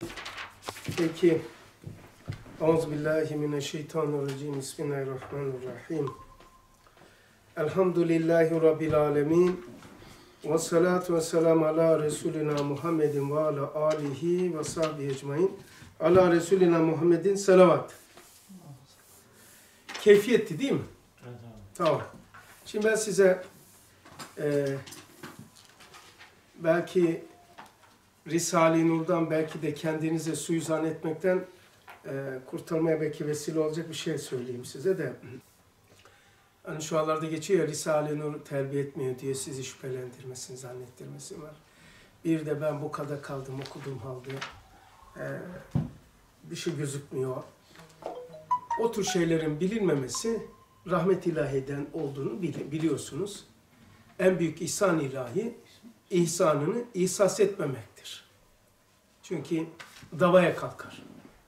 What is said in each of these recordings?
Peki. Euzubillahimineşşeytanirracim. Bismillahirrahmanirrahim. Elhamdülillahi Rabbil alemin. Ve salatu ve selamu ala Resulina Muhammedin ve ala alihi ve sahbihi ecmain. Ala Resulina Muhammedin selavat. Keyfiyetti değil mi? Evet abi. Tamam. Şimdi ben size belki Risale-i Nur'dan, belki de kendinize suizan etmekten kurtarmaya belki vesile olacak bir şey söyleyeyim size de. Hani şu anlarda geçiyor ya, Risale-i Nur terbiye etmiyor diye sizi şüphelendirmesin, zannettirmesin var. Bir de ben bu kadar kaldım, okuduğum halde bir şey gözükmüyor. O tür şeylerin bilinmemesi rahmet ilahiden olduğunu biliyorsunuz. En büyük ihsan ilahi, ihsanını ihsas etmemektir. Çünkü davaya kalkar.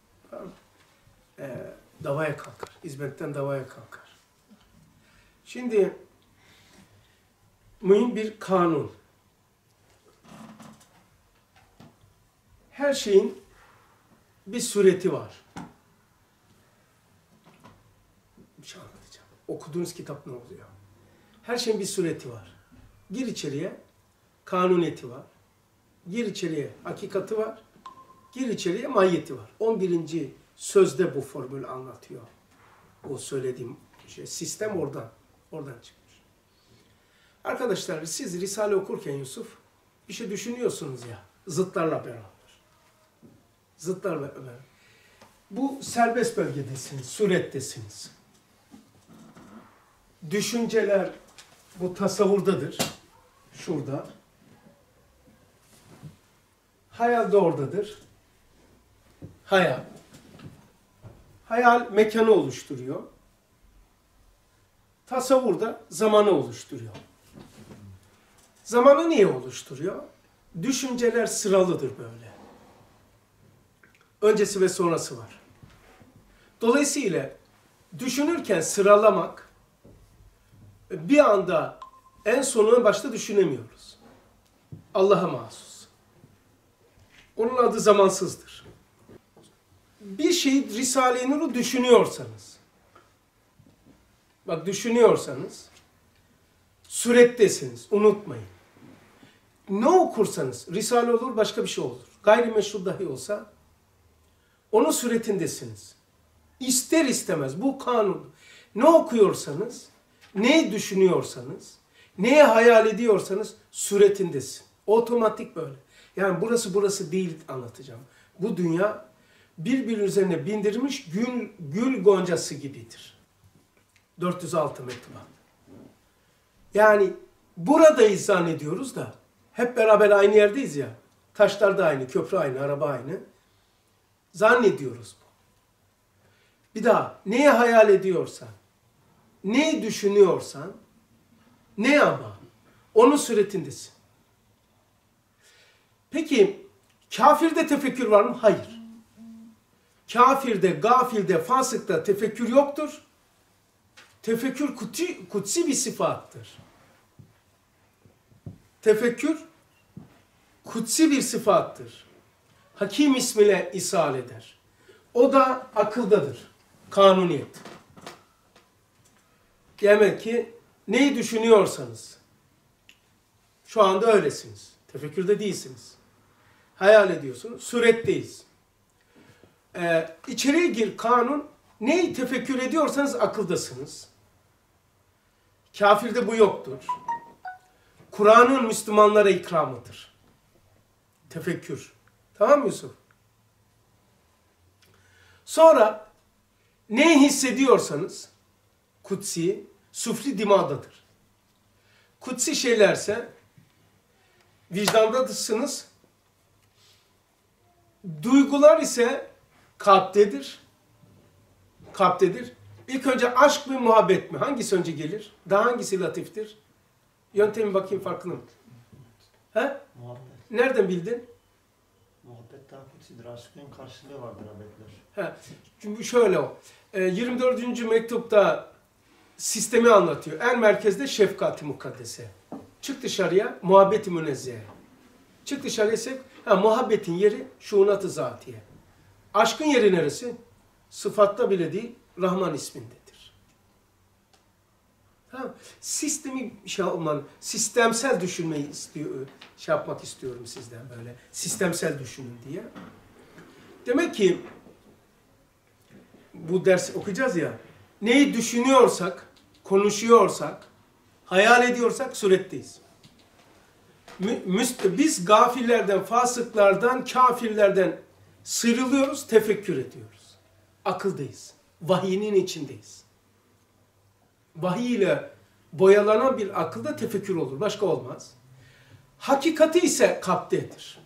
Davaya kalkar. Hizmetten davaya kalkar. Şimdi mühim bir kanun. Her şeyin bir sureti var. Bir şey anlatacağım. Okuduğunuz kitap ne oluyor? Her şeyin bir sureti var. Gir içeriye, kanuniyeti var. Gir içeriye, hakikati var. Gir içeriye, mahiyeti var. 11. sözde bu formülü anlatıyor. O söylediğim şey, sistem oradan çıkmış. Arkadaşlar, siz Risale okurken Yusuf, bir şey düşünüyorsunuz ya, zıtlarla beraber. Zıtlarla beraber. Bu serbest bölgedesiniz, surettesiniz. Düşünceler bu tasavvurdadır. Şurada. Hayal de oradadır. Hayal. Hayal mekanı oluşturuyor. Tasavvur da zamanı oluşturuyor. Zamanı niye oluşturuyor? Düşünceler sıralıdır böyle. Öncesi ve sonrası var. Dolayısıyla düşünürken sıralamak, bir anda en sonuna başta düşünemiyoruz. Allah'a mahsus. Onun adı zamansızdır. Bir şeyi Risale-i Nur'u düşünüyorsanız, bak düşünüyorsanız, surettesiniz, unutmayın. Ne okursanız, Risale olur, başka bir şey olur. Gayrimeşru dahi olsa, onun suretindesiniz. İster istemez, bu kanun. Ne okuyorsanız, neyi düşünüyorsanız, neye hayal ediyorsanız, suretindesin. Otomatik böyle. Yani burası değil anlatacağım. Bu dünya birbiri üzerine bindirilmiş gül goncası gibidir. 406 mektuba. Yani buradayız zannediyoruz da hep beraber aynı yerdeyiz ya. Taşlar da aynı, köprü aynı, araba aynı. Zannediyoruz bu. Bir daha neye hayal ediyorsan, neyi düşünüyorsan, ne ama onun suretindesin. Peki kafirde tefekkür var mı? Hayır. Kafirde, gafilde, fasıkta tefekkür yoktur. Tefekkür kutsi bir sıfattır. Tefekkür kutsi bir sıfattır. Hakim ismiyle ishal eder. O da akıldadır. Kanuniyet. Demek ki neyi düşünüyorsanız, şu anda öylesiniz. Tefekkürde değilsiniz. Hayal ediyorsunuz. Suretteyiz. İçeriye gir kanun. Neyi tefekkür ediyorsanız akıldasınız. Kafirde bu yoktur. Kur'an'ın Müslümanlara ikramıdır. Tefekkür. Tamam mı Yusuf? Sonra neyi hissediyorsanız kutsi, sufli dimadadır. Kutsi şeylerse vicdandasınız. Duygular ise kalptedir. Kalptedir. İlk önce aşk mı, muhabbet mi? Hangisi önce gelir? Daha hangisi latiftir? Yöntemi bakayım, farklı mı? He? Muhabbet. Nereden bildin? Muhabbet daha kutsidir. Aşkın karşılığı vardır abetler. He. Çünkü şöyle o. 24. mektupta sistemi anlatıyor. En merkezde şefkat-i mukaddese. Çık dışarıya, muhabbet-i münezzehe. Çık dışarıya Muhabbetin yeri şuunat-ı zatiye. Aşkın yeri neresi? Sıfatta bile değil, Rahman ismindedir. Tamam. Sistemi sistemsel düşünmeyi yapmak istiyorum sizden böyle. Sistemsel düşünün diye. Demek ki bu dersi okuyacağız ya. Neyi düşünüyorsak, konuşuyorsak, hayal ediyorsak suretteyiz. Biz gafillerden, fasıklardan, kafirlerden sıyrılıyoruz, tefekkür ediyoruz. Akıldayız. Vahiyinin içindeyiz. Vahiy ile boyalanan bir akılda tefekkür olur. Başka olmaz. Hakikati ise kalptedir.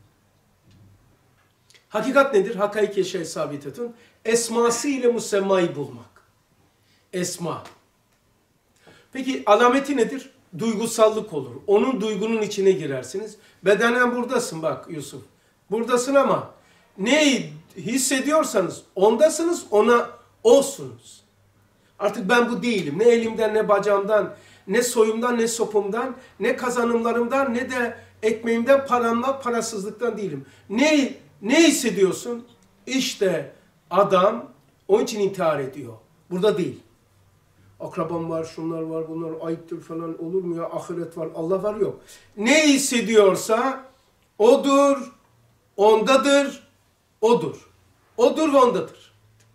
Hakikat nedir? Hakaiki şey sabitetun. Esması ile musemmayı bulmak. Esma. Peki alameti nedir? Duygusallık olur. Onun duygunun içine girersiniz. Bedenen buradasın bak Yusuf. Buradasın ama neyi hissediyorsanız ondasınız, ona olsunuz. Artık ben bu değilim. Ne elimden, ne bacağımdan, ne soyumdan, ne sopumdan, ne kazanımlarımdan, ne de ekmeğimden, paramdan, parasızlıktan değilim. Ne hissediyorsun? İşte adam onun için intihar ediyor. Burada değil. Akrabam var, şunlar var, bunlar ayıptır falan, olur mu ya? Ahiret var, Allah var, yok. Ne hissediyorsa odur, ondadır, odur. Odur ve ondadır.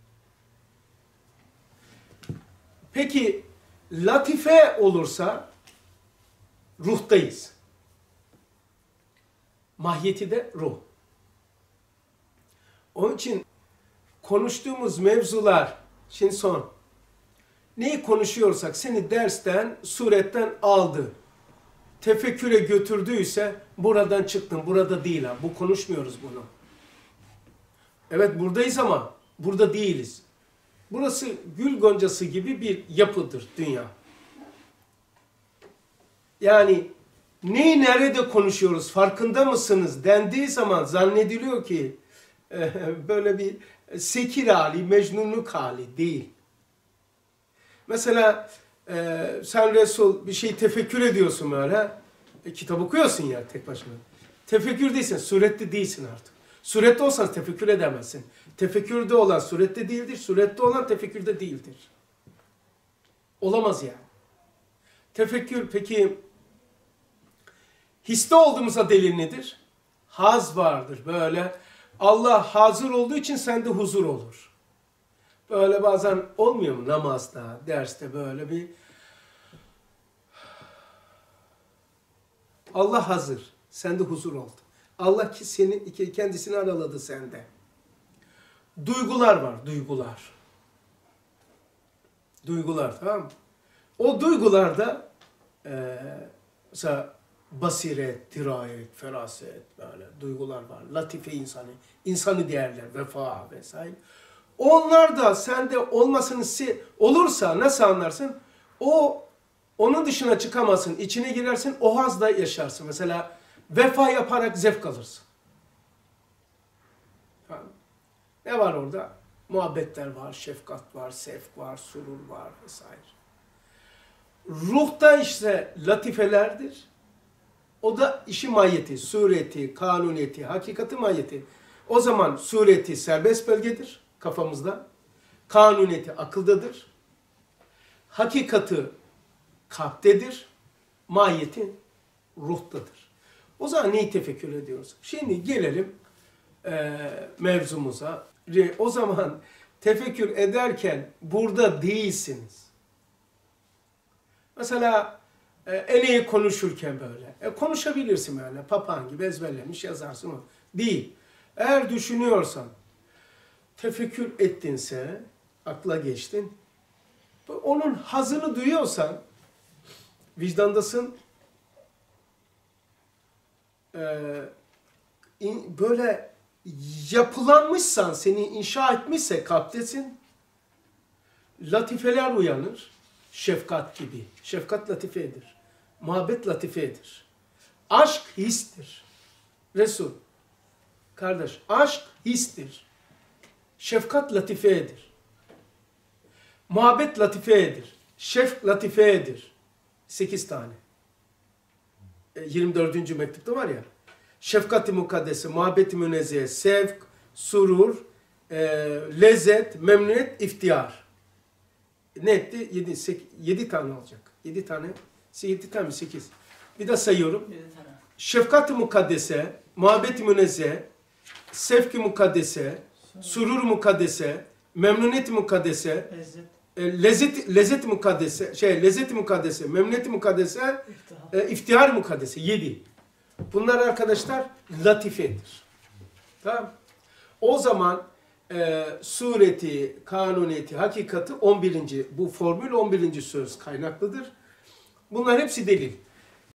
Peki latife olursa ruhtayız. Mahiyeti de ruh. Onun için konuştuğumuz mevzular, şimdi son. Neyi konuşuyorsak seni dersten, suretten aldı. Tefekküre götürdüyse buradan çıktın, burada değil ha. Bu konuşmuyoruz bunu. Evet buradayız ama burada değiliz. Burası gül goncası gibi bir yapıdır dünya. Yani neyi nerede konuşuyoruz farkında mısınız dendiği zaman zannediliyor ki böyle bir sekir hali, mecnunluk hali değil. Mesela sen Resul bir şey tefekkür ediyorsun böyle. Kitap okuyorsun ya tek başına. Tefekkür değilsin, surette değilsin artık. Surette olsan tefekkür edemezsin. Tefekkürde olan surette değildir, surette olan tefekkürde değildir. Olamaz yani. Tefekkür peki histe olduğumuza delil nedir? Haz vardır böyle. Allah hazır olduğu için sende huzur olur. Böyle bazen olmuyor mu namazda, derste böyle bir Allah hazır, sende huzur oldu. Allah ki senin kendisini araladı sende. Duygular var, duygular. Duygular, tamam mı? O duygularda mesela basiret, dirayet, feraset böyle duygular var. Latife insanı değerler, vefa vesaire. Onlar da sende olmasını olursa nasıl anlarsın? Onun dışına çıkamazsın, içine girersin, o hazda yaşarsın. Mesela vefa yaparak zevk alırsın. Tamam. Ne var orada? Muhabbetler var, şefkat var, sevk var, surur var vesaire. Ruhta işte latifelerdir. O da işi mahiyeti, sureti, kanuniyeti, hakikati mahiyeti. O zaman sureti serbest bölgedir kafamızda. Kanuniyeti akıldadır. Hakikati kalptedir. Mahiyeti ruhtadır. O zaman neyi tefekkür ediyoruz? Şimdi gelelim mevzumuza. O zaman tefekkür ederken burada değilsiniz. Mesela en iyi konuşurken böyle. Konuşabilirsin böyle. Papağan gibi ezberlemiş yazarsın o. Değil. Eğer düşünüyorsan, tefekkür ettinse, akla geçtin, onun hazını duyuyorsan, vicdandasın, böyle yapılanmışsan, seni inşa etmişse kalptesin, latifeler uyanır, şefkat gibi. Şefkat latifedir. Muhabbet latifedir. Aşk histir. Resul, kardeş, aşk histir. Şefkat latifedir. Muhabbet latifedir. Şefk latifedir. 8 tane. 24. mektupta var ya. şefkat-i mukaddese, muhabbet-i münezzeh, sevk, surur, lezzet, memnuniyet, iftihar. Ne etti? 7 tane olacak. 7 tane. 7 tane mi? 8. Bir daha sayıyorum. 7 tane. Şefkat-i mukaddese, muhabbet-i münezzeh, sevk-i mukaddese, surur mukaddese, memnuniyet mukaddese, lezzet mukaddese, lezzet mukaddese, memnuniyet mukaddese, iftihar mukaddese. 7. Bunlar arkadaşlar latifedir. Tamam. O zaman sureti, kanuniyeti, hakikati 11. Bu formül 11. söz kaynaklıdır. Bunlar hepsi delil.